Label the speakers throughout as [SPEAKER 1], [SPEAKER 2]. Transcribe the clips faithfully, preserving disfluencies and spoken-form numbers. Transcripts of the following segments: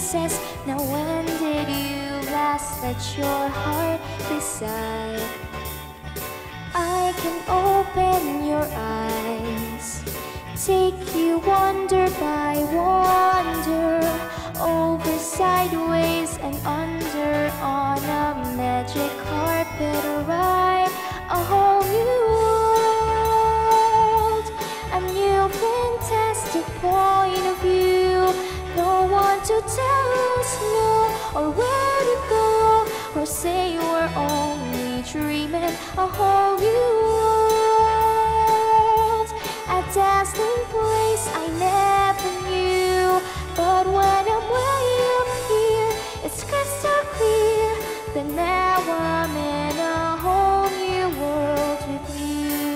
[SPEAKER 1] places. Now when did you last let your heart decide? I can open your eyes, take you wonder by wonder, over, sideways and under, on a magic carpet ride, a whole new world, a new fantastic point of view. No one to tell us no, or where to go, or say we're only dreaming. A whole new world, a dazzling place I never knew. But when I'm way up here, it's crystal clear that now I'm in a whole new world with you.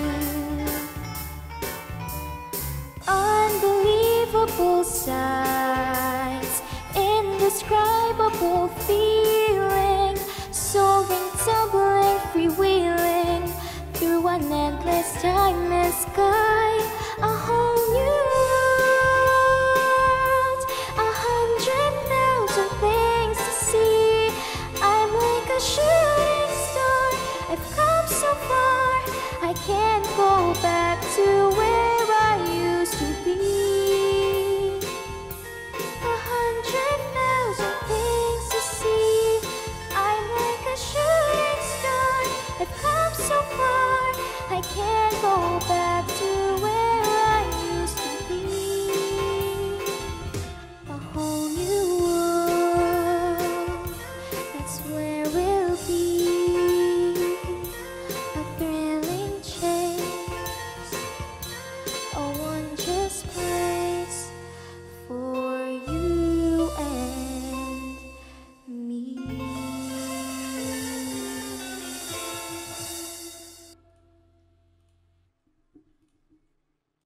[SPEAKER 1] Unbelievable sights, indescribable feeling, soaring, tumbling, freewheeling through an endless time and sky.